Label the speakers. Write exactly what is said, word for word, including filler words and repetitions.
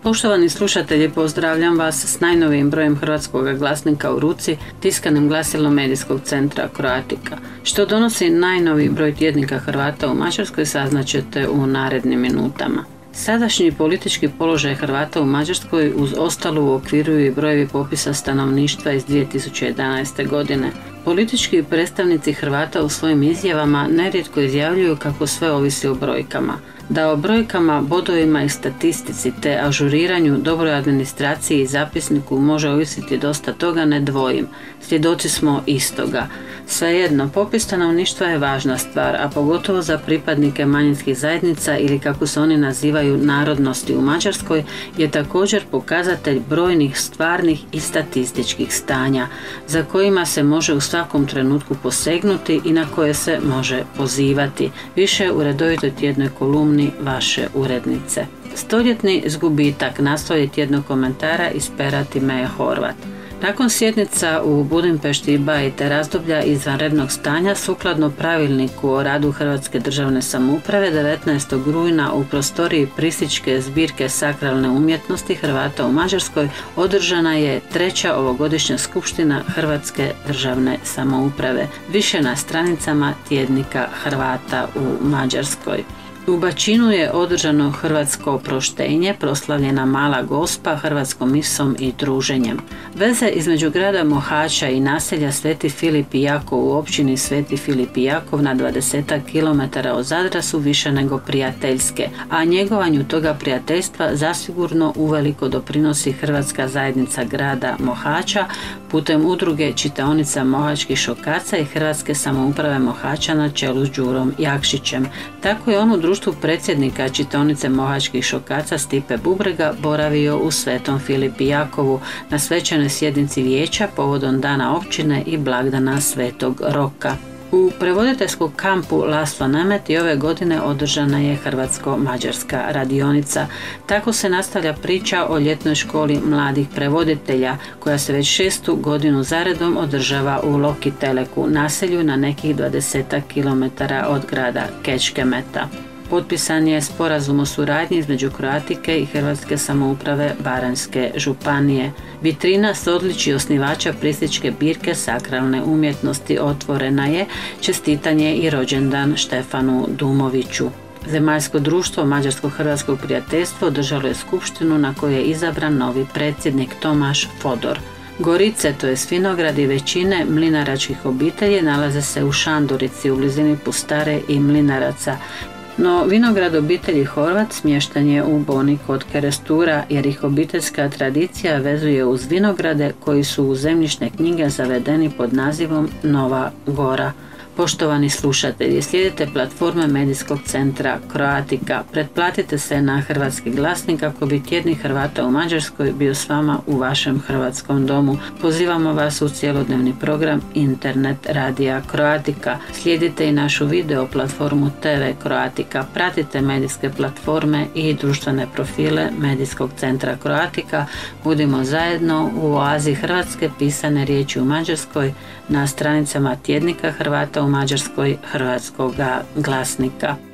Speaker 1: Poštovani slušatelji, pozdravljam vas s najnovijim brojem Hrvatskog glasnika u ruci, tiskanim glasilom medijskog centra Croatica. Što donosi najnoviji broj tjednika Hrvata u Mađarskoj saznaćete u narednim minutama. Sadašnji politički položaj Hrvata u Mađarskoj uz ostalo uokviruju i brojevi popisa stanovništva iz dvije tisuće jedanaeste. godine. Politički predstavnici Hrvata u svojim izjavama nerijetko izjavljuju kako sve ovisi o brojkama. Da o brojkama, bodovima i statistici te ažuriranju, dobroj administraciji i zapisniku može ovisiti dosta toga ne dvojim. Svjedoci smo istoga. Svejedno, popis stanovništva je važna stvar, a pogotovo za pripadnike manjinskih zajednica ili kako se oni nazivaju narodnosti u Mađarskoj, je također pokazatelj brojnih stvarnih i statističkih stanja, za kojima se može u svakom trenutku posegnuti i na koje se može pozivati. Više u redovitoj tjednoj kolumni vaše urednice. Stoljetni zgubitak naslov je tjednog komentara iz pera Timeja Horvat. Nakon sjednica u Budimpešti i Baji te razdoblja izvanrednog stanja, sukladno pravilniku o radu Hrvatske državne samouprave, devetnaestog rujna u prostoriji Prisičke zbirke sakralne umjetnosti Hrvata u Mađarskoj održana je treća ovogodišnja skupština Hrvatske državne samouprave. Više na stranicama tjednika Hrvata u Mađarskoj. U Bačinu je održano hrvatsko oproštenje, proslavljena Mala Gospa hrvatskom misom i druženjem. Veze između grada Mohača i naselja Sveti Filip i Jakov u općini Sveti Filip i Jakov na dvadesetak kilometara od Zadra su više nego prijateljske, a njegovanju toga prijateljstva zasigurno uveliko doprinosi Hrvatska zajednica grada Mohača putem udruge čitaonica Mohačkih šokaca i Hrvatske samouprave Mohača na čelu s Đurom Jakšićem. Tako je on u društvu predsjednika čitaonice Mohačkih šokaca Stipe Bubrega boravio u Svetom Filipi Jakovu na svečanoj sjednici vijeća povodom dana općine i blagdana Svetog Roka. U prevoditeljskom kampu Laslo Nemet i ove godine održana je hrvatsko-mađarska radionica. Tako se nastavlja priča o ljetnoj školi mladih prevoditelja koja se već šestu godinu zaredom održava u Lokiteleku, naselju na nekih dvadesetak kilometara od grada Kečkemeta. Potpisan je sporazum o suradnji između Croatike i Hrvatske samouprave Baranjske županije. Vitrina s odličji osnivača Prisičke zbirke sakralne umjetnosti otvorena je, čestitanje i rođendan Štefanu Dumoviću. Zemaljsko društvo Mađarsko-Hrvatskog prijateljstva održalo je skupštinu na kojoj je izabran novi predsjednik Tomaš Fodor. Gorice, to je vinogradi većine mlinaračkih obitelji, nalaze se u Šandorici u blizini Pustare i Mlinaraca. No, vinograd obitelji Horvat smješten je u Boni kod Kerestura jer ih obiteljska tradicija vezuje uz vinograde koji su u zemljišne knjige zavedeni pod nazivom Nova Gora. Poštovani slušatelji, slijedite platforme medijskog centra Croatica. Pretplatite se na Hrvatski glasnik kako bi tjednik Hrvata u Mađarskoj bio s vama u vašem hrvatskom domu. Pozivamo vas u cjelodnevni program Internet radija Croatica. Slijedite i našu video platformu T V Croatica. Pratite medijske platforme i društvene profile medijskog centra Croatica. Budimo zajedno u oazi hrvatske pisane riječi u Mađarskoj na stranicama tjednika Hrvata u Mađarskoj Hrvatskoga glasnika.